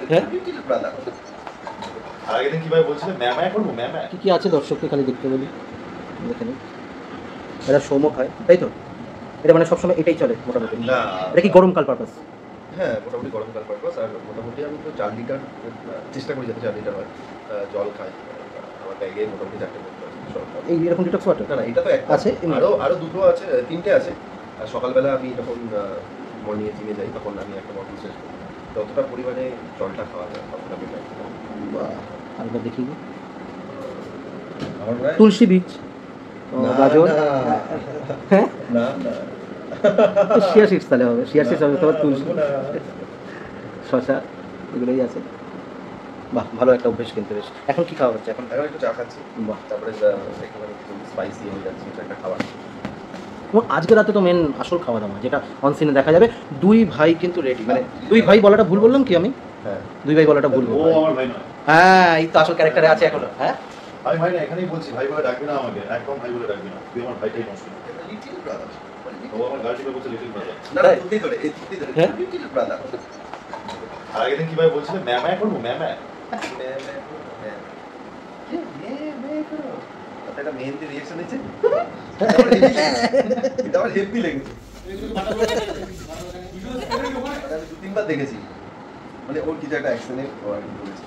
হ্যাঁ আর আগের দিন কিভাবে বলছিলেন ম্যামা করবো ম্যামা কি কি আছে দর্শককে খালি দেখতে বলি দেখে নিই। এটা সৌম্য খায় তাই তো? এটা মানে সবসময় এটাই চলে মোটামুটি? না এটা কি গরমকাল পারপাস? হ্যাঁ মোটামুটি গরমকাল পারপাস। আর মোটামুটি আমি তো 4 লিটার চেষ্টা করি যাতে 4 লিটার হয় জল খাই। আমার ব্যাগে মোটামুটি 4টে বোতল আছে। এই এরকম ডিটক্স ওয়াটার? না না এটা তো একটা আছে, আরও দুটো আছে, 3টে আছে। আর সকালবেলা আমি যখন মর্নিংয়ে জিমে যাই তখন আমি একটা বটল শেষ করি। যতটা পরিমাণে জলটা খাওয়া যায় ততটা বেটার। আরেকবার দেখি আমার প্রায় তুলসী বীজ, গাজর, হ্যাঁ না না শিয়া সিডস তাহলে হবে, শিয়া সিডস হবে, তোমার তুলসী, শশা, এগুলোই আছে। বাহ ভালো একটা অভ্যেস কিন্তু বেশ। এখন কি খাওয়া হচ্ছে? এখন একটু চা খাচ্ছি, বাহ। তারপরে একটুখানি কিছু স্পাইসি হয়ে যাচ্ছে একটা খাবার। এবং আজকে রাতে তো মেন আসল খাওয়া দাওয়া যেটা অন সিনে দেখা যাবে। দুই ভাই কিন্তু রেডি, মানে দুই ভাই বলাটা ভুল বললাম কি আমি? হ্যাঁ দুই ভাই বলাটা ভুল ও বললাম। আমার ভাই নয়। হ্যাঁ এই তো আসল ক্যারেক্টারে আছে এখনো। হ্যাঁ আমি ভাই না, এখানেই বলছি ভাই বলে ডাকবি না আমাকে, একদম ভাই বলে ডাকবি না, তুই আমার ভাইটাই নষ্ট। Little brother. ও আমার গার্জিকে বলছে লিটল ব্রাদার। না না তুই ধরে এই তুই ধরে হ্যাঁ? Little brother. আর আগের দিন কিভাবে বলছিলেন ম্যামা করবো ম্যামা একটা মেহেন্দি রিয়েকশন দিচ্ছে, এটা আমার হেভি লেগেছে। আমি 2-3বার দেখেছি, মানে ওর কিছু একটা অ্যাকশনে বলেছে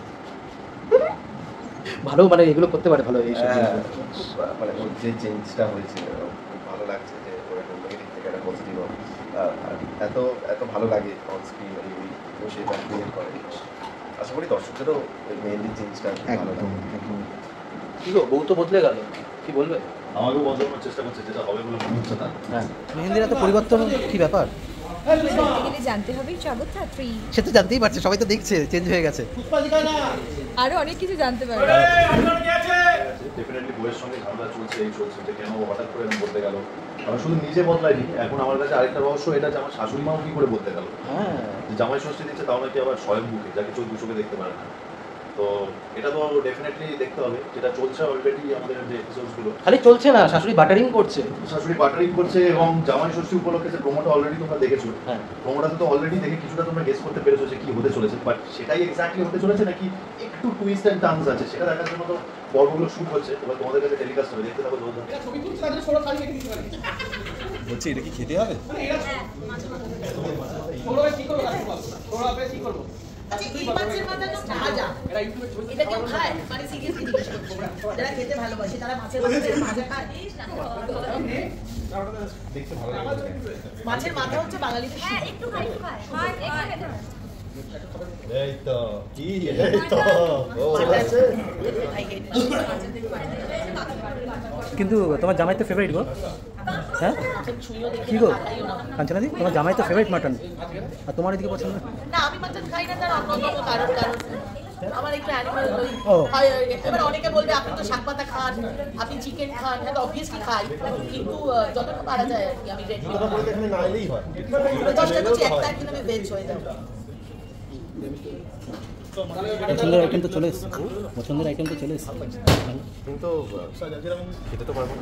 ভালো, মানে এগুলো করতে পারে ভালো এইসব জিনিসগুলো। মানে ওর যে চেঞ্জটা হয়েছে খুব ভালো লাগছে যে ওর একটা নেগেটিভ থেকে একটা পজিটিভ এত এত ভালো লাগে অন স্ক্রিন ও সেটা ক্রিয়েট করে। আশা করি দর্শকদেরও ওই মেহেন্দির চেঞ্জটা ভালো লাগে। কি গো, বউ তো বদলে গেল, কি বলবে? আমাকেও বন্ধ করার চেষ্টা করছে, যেটা হবে বলে মনে হচ্ছে না। হ্যাঁ মেহেন্দির এত পরিবর্তন কি ব্যাপার? জানতে হবে জগৎ ফ্রি, সে তো জানতেই পারছে, সবাই তো দেখছে চেঞ্জ হয়ে গেছে। আরো অনেক কিছু জানতে পারবে। ডেফিনেটলি বইয়ের সঙ্গে ঝামেলা চলছে, এই চলছে যে কেন হঠাৎ করে আমি বলতে গেল। আমি শুধু নিজে বদলাইনি, এখন আমার কাছে আরেকটা রহস্য এটা যে আমার শাশুড়ি মাও কি করে বলতে গেল। হ্যাঁ জামাই ষষ্ঠী দিচ্ছে তাও নাকি আবার স্বয়ংমুখী, যাকে চোখ দুচোখে দেখতে পারে না। তো এটা তো ডেফিনেটলি দেখতে হবে, যেটা চলছে অলরেডি আমাদের যে এপিসোডসগুলো। খালি চলছে না, শাশুড়ি বাটারিং করছে। শাশুড়ি বাটারিং করছে এবং জামাই ষষ্ঠী উপলক্ষে যে প্রোমোটা অলরেডি তোমরা দেখেছো, হ্যাঁ প্রোমোটাতে তো অলরেডি দেখে কিছুটা তোমরা গেস করতে পেরেছো যে কি হতে চলেছে, বাট সেটাই এক্স্যাক্টলি হতে চলেছে নাকি একটু টুইস্ট এন্ড টার্নস আছে সেটা দেখার জন্য তো পর্বগুলো শুট হচ্ছে। এবার তোমাদের কাছে টেলিকাস্ট হবে, দেখতে থাকো। বলছি এটা কি খেতে হবে? মাছের মাথা হচ্ছে বাঙালিদের এই তো কি এই তো কিন্তু তোমার জামাই তো ফেভারিট গো। হ্যাঁ কি গো কাঞ্চনাদি, তোমার জামাই তো ফেভারিট মাটন, আর তোমার এদিকে পছন্দ না। আমি মাটন খাই না, তার অন্যতম কারণ আমার একটু অ্যানিমাল ও। এবার অনেকে বলবে আপনি তো শাক পাতা খান, আপনি চিকেন খান। হ্যাঁ অবভিয়াসলি খাই, কিন্তু যতটুকু পারা যায় আর কি আমি রেড এখানে না এলেই হয়। 10টা কিছু একটা একদিন আমি ভেজ হয়ে যাবো। পছন্দের আইটেম তো চলে এসছে, পছন্দের আইটেম তো চলে এসছে, কিন্তু খেতে তো পারবো না।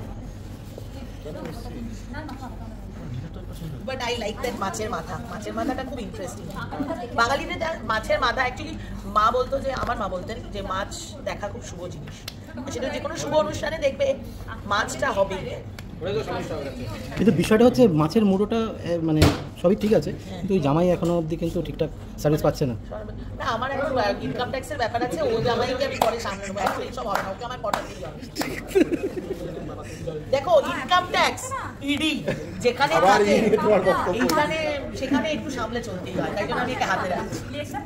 বাট আই লাইক দ্যাট মাছের মাথা। মাছের মাথাটা খুব ইন্টারেস্টিং। বাঙালিদের মাছের মাথা অ্যাকচুয়ালি মা বলতো, যে আমার মা বলতেন যে মাছ দেখা খুব শুভ জিনিস, সেটা যে কোনো শুভ অনুষ্ঠানে দেখবে মাছটা হবেই। কিন্তু বিষয়টা হচ্ছে মাছের মুড়োটা মানে সবই ঠিক আছে, কিন্তু ওই জামাই এখনো অবধি কিন্তু ঠিকঠাক সার্ভিস পাচ্ছে না। না আমার এখন ইনকাম ট্যাক্সের ব্যাপার আছে, ও জামাইকে আমি পরে সামনে নেবো, এখন এইসব হবে না, ওকে আমার পটাতেই হবে। দেখো ইনকাম ট্যাক্স ইডি যেখানে থাকে এইখানে সেখানে একটু সামলে চলতেই হয়, তাই জন্য আমি একে হাতে রাখছি।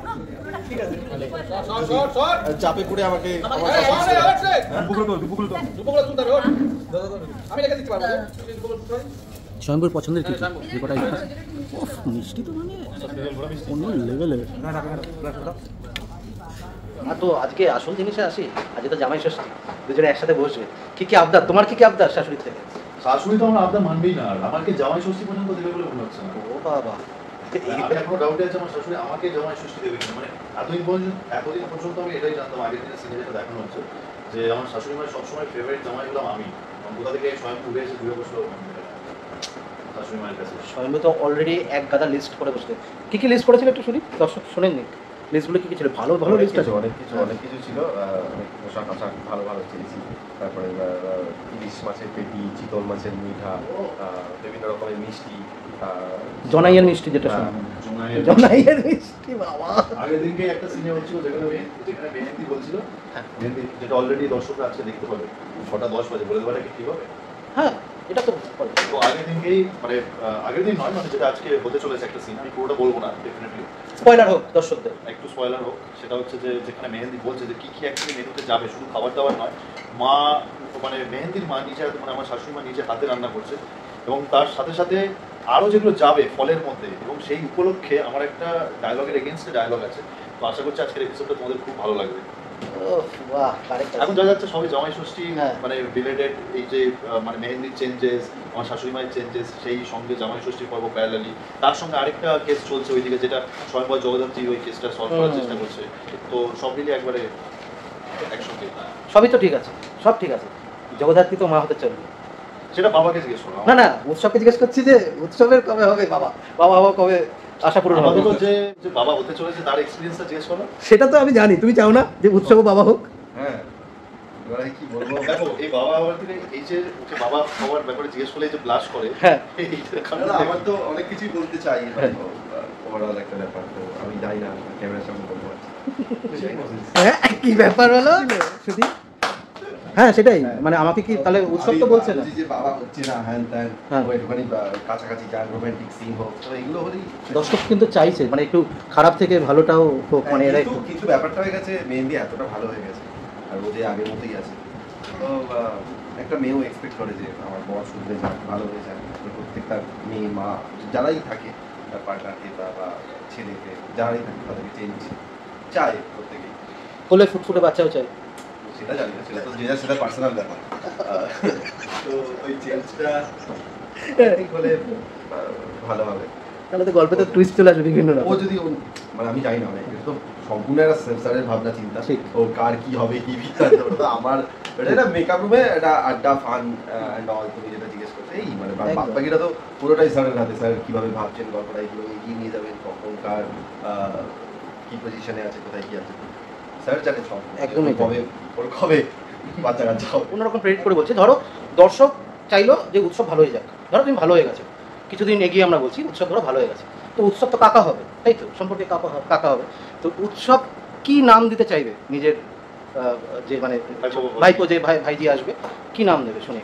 চাপে পড়ে আমাকে স্বয়ংবর পছন্দের কি রেকর্ড আইটেম? ওফ মিষ্টি তো মানে অন্য লেভেলের। আর তো আজকে আসল জিনিসে আসি, আজকে তো জামাই ষষ্ঠী, দুজনে একসাথে বসবে। কি কি আবদার তোমার, কি কি আবদার শাশুড়ির থেকে? শাশুড়ি তো আমার আবদার মানবেই না, আর আমাকে জামাই ষষ্ঠী পর্যন্ত দেবে বলে মনে হচ্ছে না। ও বাবা, আমি এখনো ডাউটে আছে আমার শাশুড়ি আমাকে জামাই ষষ্ঠী দেবে কিনা। মানে এতদিন পর্যন্ত আমি এটাই জানতাম, আগের দিনের সিনে যেটা দেখানো হচ্ছে যে আমার শাশুড়ি মায়ের সবসময় ফেভারিট জামাই হলাম আমি। কোথা থেকে স্বয়ং উঠে এসে ঘুরে বসলো শাশুড়ি মায়ের কাছে। স্বয়ংবর তো অলরেডি এক গাদা লিস্ট করে বসলে। কি কি লিস্ট করেছিল একটু শুনি, দর্শক শোনেননি? লিস্টগুলো কি কি ছিল? ভালো ভালো লিস্ট আছে। অনেক কিছু ছিল, অনেক পোশাক আশাক ভালো ভালো চেয়েছি। তারপরে ইলিশ মাছের পেটি, চিতল মাছের মিঠা, বিভিন্ন রকমের মিষ্টি, জনাইয়ের মিষ্টি যেটা হ্যাঁ, জোনাইয়ের জনাইয়ের মিষ্টি বাবা। আগের দিনকে একটা সিনে হচ্ছিল যেখানে মেহেন্দি বলছিল, মেহেন্দি যেটা অলরেডি দর্শকরা আজকে দেখতে পাবে 6:10 বাজে, বলে দেওয়াটা কি ঠিক হবে? হ্যাঁ এটা তো তো আগের দিনকেই মানে আগের দিন নয়, মানে যেটা আজকে হতে চলেছে একটা সিন, আমি পুরোটা বলবো না ডেফিনেটলি, স্পয়লার হোক দর্শকদের। একটু স্পয়লার হোক। সেটা হচ্ছে যে যেখানে মেহেন্দি বলছে যে কি কি অ্যাকচুয়ালি মেনুতে যাবে, শুধু খাবার দাবার নয়, মা মানে মেহেন্দির মা নিজে মানে আমার শাশুড়ি মা নিজে হাতে রান্না করছে, এবং তার সাথে সাথে আরও যেগুলো যাবে ফলের মধ্যে, এবং সেই উপলক্ষে আমার একটা ডায়লগের এগেনস্টে ডায়লগ আছে। তো আশা করছি আজকের এপিসোডটা তোমাদের খুব ভালো লাগবে। বাহ কারেক্ট। এখন যা যাচ্ছে সবই জামাই ষষ্ঠী, হ্যাঁ। মানে রিলেটেড, এই যে মানে মেহেন্দির চেঞ্জেস, আমার শাশুড়ি মায়ের চেঞ্জেস, সেই সঙ্গে জামাই ষষ্ঠীর পর্ব প্যারালালি, তার সঙ্গে আরেকটা কেস চলছে ওইদিকে, যেটা স্বয়ংবর জগদ্ধাত্রী ওই কেসটা সলভ করার চেষ্টা করছে। তো সব মিলিয়ে একবারে একসঙ্গে। সবই তো ঠিক আছে, সব ঠিক আছে। জগদ্ধাত্রী তো মা হতে চলবে। সেটা বাবাকে জিজ্ঞেস করো। না না, উৎসবকে জিজ্ঞেস করছি যে উৎসবের কবে হবে বাবা, বাবা বাবা কবে আশা পূরণ হবে? আপাতত যে যে বাবা হতে চলেছে তার এক্সপিরিয়েন্সটা জিজ্ঞেস করো। সেটা তো আমি জানি, তুমি চাও না যে উৎসবও বাবা হোক? হ্যাঁ, এবারে কি বলবো, দেখো এই বাবা হওয়ার থেকে এই যে যে বাবা হওয়ার ব্যাপারে জিজ্ঞেস করলে এই যে ব্লাশ করে, হ্যাঁ এইটার না, কারণে আমার তো অনেক কিছুই বলতে চাই, ওভারঅল একটা ব্যাপার, তো আমি যাই না ক্যামেরার সামনে বলতে পারছি। হ্যাঁ, কি ব্যাপার হলো শুধু? হ্যাঁ সেটাই, মানে আমাকে কি তাহলে উৎসব তো বলছে না? যে বাবা হচ্ছে না, হ্যান ত্যান, হ্যাঁ। একটুখানি কাছাকাছি যান, রোমান্টিক সিন হোক, তো এগুলো হলেই দর্শক কিন্তু চাইছে মানে একটু খারাপ থেকে ভালোটাও হোক, মানে এরা একটু কিন্তু ব্যাপারটা হয়ে গেছে, মেহেন্দি এতটা ভালো হয়ে গেছে আর ও যে আগের মতোই আছে, তো একটা মেয়েও এক্সপেক্ট করে যে আমার বর শুধরে যাক, ভালো হয়ে যাক। প্রত্যেকটা মেয়ে মা যারাই থাকে, তার পার্টনারকে বা ছেলেকে যারাই থাকে তাদেরকে চেঞ্জ চায় প্রত্যেকেই। কোলে ফুটফুটে বাচ্চাও চাই। সেটা জানি না, সেটা তো যে যার সেটা পার্সোনাল ব্যাপার। তো ওই চেঞ্জটা ঠিক হলে ভালো হবে। তাহলে তো গল্পে তো টুইস্ট চলে আসবে বিভিন্ন ও রকম। যদি মানে আমি জানি না, মানে এটা তো সম্পূর্ণ একটা সেন্সারের ভাবনা চিন্তা, ঠিক। ও কার কি হবে কি বৃত্তান্ত, ওটা তো আমার এটা একটা মেকআপ রুমে একটা আড্ডা, ফান অ্যান্ড অল। তুমি যেটা জিজ্ঞেস করছো এই মানে একদম। বাকিটা তো পুরোটাই স্যারের হাতে, স্যার কিভাবে ভাবছেন গল্পটা, এগুলো এগিয়ে নিয়ে যাবেন, কখন কার কি পজিশনে আছে, কোথায় কি আছে, স্যার জানেন সব। একদমই তাই। কবে ওর কবে বাচ্চা কাচ্চা হবে। অন্যরকম প্রেডিক্ট করে বলছি, ধরো দর্শক চাইলো যে উৎসব ভালো হয়ে যাক, ধরো তুমি ভালো হয়ে গেছো, কিছুদিন এগিয়ে আমরা বলছি উৎসব ধরো ভালো হয়ে গেছে, তো উৎসব তো কাকা হবে, তাই তো সম্পর্কে কাকা হবে, তো উৎসব কি নাম দিতে চাইবে নিজের যে মানে ভাইপো যে ভাইজি আসবে, কি নাম দেবে শুনে?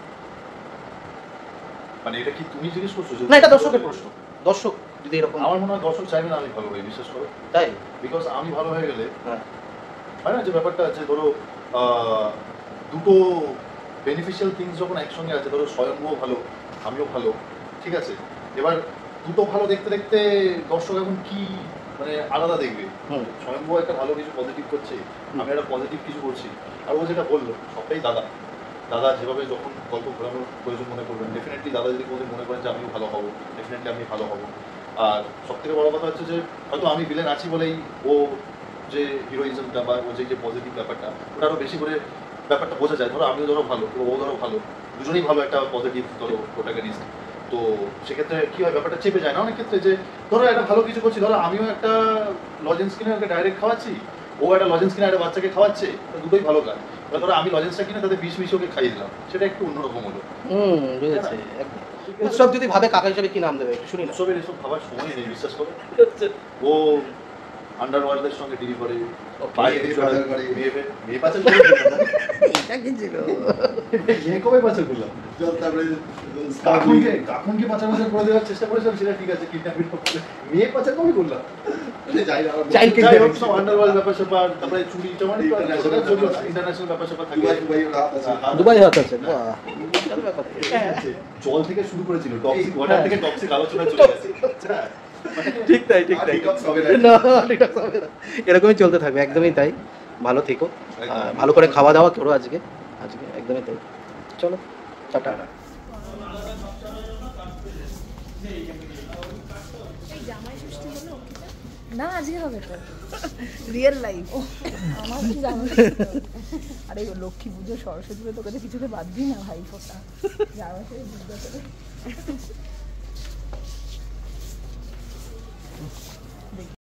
মানে এটা কি তুমি জিজ্ঞেস করছো? না এটা দর্শকের প্রশ্ন, দর্শক যদি এরকম। আমার মনে হয় দর্শক চাইবে না আমি ভালো হই, বিশ্বাস করো। তাই বিকজ আমি ভালো হয়ে গেলে হ্যাঁ হয় না যে ব্যাপারটা আছে, ধরো দুটো বেনিফিশিয়াল থিংস যখন একসঙ্গে আছে, ধরো স্বয়ংও ভালো আমিও ভালো, ঠিক আছে, এবার দুটো ভালো দেখতে দেখতে দর্শক এখন কি মানে আলাদা দেখবে। হুম স্বয়ংভূ একটা ভালো কিছু পজিটিভ করছে, আমি একটা পজিটিভ কিছু করছি, আর ও যেটা বললো সবটাই দাদা যেভাবে যখন গল্প ঘোরানোর প্রয়োজন মনে করবেন, ডেফিনেটলি দাদা যদি কোনোদিন মনে করেন যে আমিও ভালো হবো, ডেফিনেটলি আমি ভালো হবো। আর সব থেকে বড় কথা হচ্ছে যে হয়তো আমি ভিলেন আছি বলেই ও যে হিরোইজমটা বা ও যে পজিটিভ ব্যাপারটা, ওটা আরও বেশি করে ব্যাপারটা বোঝা যায়। ধরো আমিও ধরো ভালো, ও ধরো ভালো, দুজনেই ভালো একটা পজিটিভ ধরো প্রোটাগনিস্ট, তো সেক্ষেত্রে কী হয় ব্যাপারটা চেপে যায় না অনেক ক্ষেত্রে, যে ধরো একটা ভালো কিছু করছি, ধরো আমিও একটা লজেন্স কিনে ওকে ডাইরেক্ট খাওয়াচ্ছি, ও একটা লজেন্স কিনে একটা বাচ্চাকে খাওয়াচ্ছে, তো দুটোই ভালো কাজ। এবার ধরো আমি লজেন্সটা কিনে তাদের বিষ ওকে খাইয়ে দিলাম, সেটা একটু অন্যরকম হলো। বুঝেছি। উৎসব যদি ভাবে কাকা হিসেবে কি নাম দেবে একটু শুনি না। উৎসবের এসব খাবার সময় নেই, বিশ্বাস করো। ও আন্ডারওয়ার্ল্ডের সঙ্গে ডিল করে, মেয়ে পাচার করে, এটা কি ছিল? মেয়ে কবে পাচার করলাম, তারপরে কাকুনকে পাচার করে দেওয়ার চেষ্টা করেছিলাম, সেটা ঠিক আছে, কিডন্যাপিং মেয়ে পাচার কবে করলাম, আন্ডারওয়ার্ল্ড ব্যাপার স্যাপার, তারপরে চুরি চামারি, ইন্টারন্যাশনাল ব্যাপার স্যাপার থাকে, দুবাই হাত আছে। জল থেকে শুরু করেছিল, টক্সিক ওয়াটার থেকে টক্সিক আলোচনা চলে গেছে। ঠিক তাই ঠিক তাই, না detox হবে না। এরকমই চলতে থাকবে, একদমই তাই। ভালো থেকো, ভালো করে খাওয়া দাওয়া করো আজকে একদমই তাই। চলো টাটা। না আজকে হবে তো রিয়েল লাইফ। আমার কি জামাই আরে লক্ষ্মী পুজো সরস্বতী পুজো তোকে কিছুতে বাদ দিই না ভাই ফোটা জামাই জিজ্ঞাসা করে